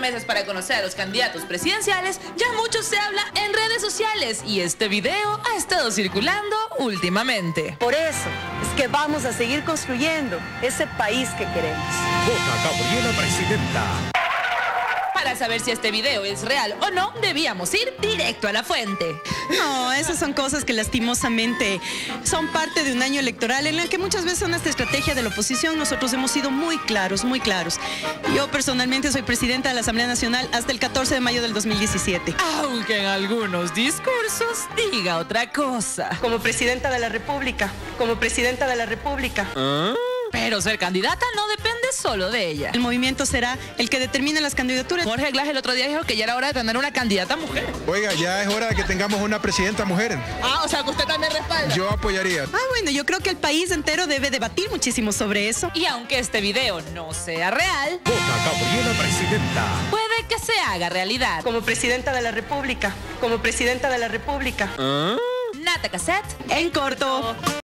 meses para conocer a los candidatos presidenciales, ya mucho se habla en redes sociales y este video ha estado circulando últimamente. Por eso es que vamos a seguir construyendo ese país que queremos. Vota Gabriela Presidenta. Para saber si este video es real o no, debíamos ir directo a la fuente. No, esas son cosas que lastimosamente son parte de un año electoral en el que muchas veces en esta estrategia de la oposición nosotros hemos sido muy claros, muy claros. Yo personalmente soy presidenta de la Asamblea Nacional hasta el 14 de mayo del 2017. Aunque en algunos discursos diga otra cosa. Como presidenta de la República, Pero ser candidata no depende solo de ella. El movimiento será el que determine las candidaturas. Jorge Glass el otro día dijo que ya era hora de tener una candidata mujer. Oiga, ya es hora de que tengamos una presidenta mujer. O sea que usted también respalda. Yo apoyaría. Bueno, yo creo que el país entero debe debatir muchísimo sobre eso. Y aunque este video no sea real, Vota Gabriela Presidenta. puede que se haga realidad. como presidenta de la República, Nata Cassette. En corto.